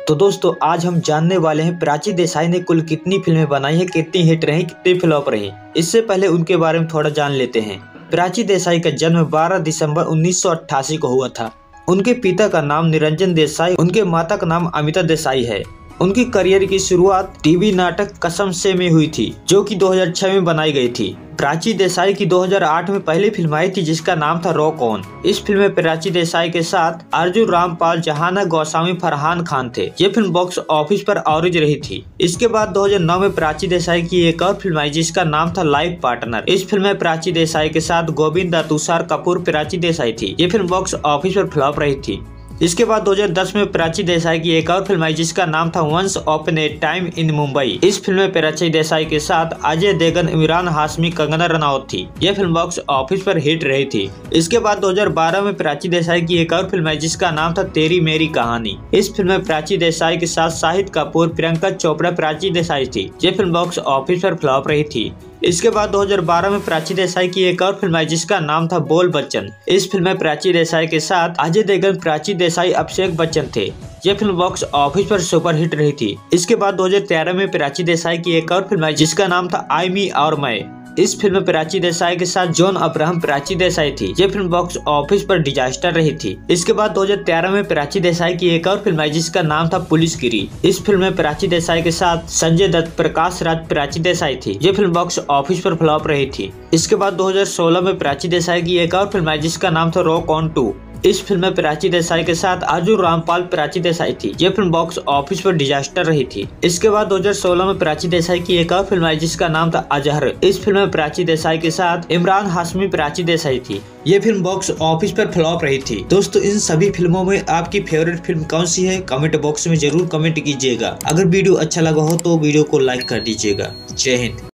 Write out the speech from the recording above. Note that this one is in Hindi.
तो दोस्तों आज हम जानने वाले हैं प्राची देसाई ने कुल कितनी फिल्में बनाई हैं, कितनी हिट रही, कितनी फ्लॉप रही। इससे पहले उनके बारे में थोड़ा जान लेते हैं। प्राची देसाई का जन्म 12 दिसंबर 1988 को हुआ था। उनके पिता का नाम निरंजन देसाई, उनके माता का नाम अमिता देसाई है। उनकी करियर की शुरुआत टीवी नाटक कसम से में हुई थी, जो कि 2006 में बनाई गई थी। प्राची देसाई की 2008 में पहली फिल्म आई थी जिसका नाम था रॉक ऑन। इस फिल्म में प्राची देसाई के साथ अर्जुन रामपाल, जहाना गोस्वामी, फरहान खान थे। ये फिल्म बॉक्स ऑफिस पर ऑरेंज रही थी। इसके बाद 2009 में प्राची देसाई की एक और फिल्म आई जिसका नाम था लाइफ पार्टनर। इस फिल्म में प्राची देसाई के साथ गोविंदा, तुषार कपूर, प्राची देसाई थी। ये फिल्म बॉक्स ऑफिस पर फ्लॉप रही थी। इसके बाद 2010 में प्राची देसाई की एक और फिल्म आई जिसका नाम था once upon a time in Mumbai. इस फिल्म में प्राची देसाई के साथ अजय देवगन, इमरान हाशमी, कंगना रनौत थी। यह फिल्म बॉक्स ऑफिस पर हिट रही थी। इसके बाद 2012 में प्राची देसाई की एक और फिल्म आई जिसका नाम था तेरी मेरी कहानी। इस फिल्म में प्राची देसाई के साथ शाहिद कपूर, प्रियंका चोपड़ा, प्राची देसाई थी। यह फिल्म बॉक्स ऑफिस पर फ्लॉप रही थी। इसके बाद 2012 में प्राची देसाई की एक और फिल्म आई जिसका नाम था बोल बच्चन। इस फिल्म में प्राची देसाई के साथ अजय देवगन, प्राची देसाई, अभिषेक बच्चन थे। यह फिल्म बॉक्स ऑफिस पर सुपर हिट रही थी। इसके बाद 2013 में प्राची देसाई की एक और फिल्म आई जिसका नाम था आई मी और मैं। इस फिल्म में प्राची देसाई के साथ जॉन अब्राहम, प्राची देसाई थी। यह फिल्म बॉक्स ऑफिस पर डिजास्टर रही थी। इसके बाद 2013 में प्राची देसाई की एक और फिल्म आई जिसका नाम था पुलिसगिरी। इस फिल्म में प्राची देसाई के साथ संजय दत्त, प्रकाश राज, प्राची देसाई थी। यह फिल्म बॉक्स ऑफिस पर फ्लॉप रही थी। इसके बाद 2016 में प्राची देसाई की एक और फिल्म आई जिसका नाम था रॉक ऑन 2। इस फिल्म में प्राची देसाई के साथ अर्जुन रामपाल, प्राची देसाई थी। यह फिल्म बॉक्स ऑफिस पर डिजास्टर रही थी। इसके बाद 2016 में प्राची देसाई की एक और फिल्म आई जिसका नाम था अजहर। इस फिल्म में प्राची देसाई के साथ इमरान हाशमी, प्राची देसाई थी। यह फिल्म बॉक्स ऑफिस पर फ्लॉप रही थी। दोस्तों इन सभी फिल्मों में आपकी फेवरेट फिल्म कौन सी है, कमेंट बॉक्स में जरूर कमेंट कीजिएगा। अगर वीडियो अच्छा लगा हो तो वीडियो को लाइक कर दीजिएगा। जय हिंद।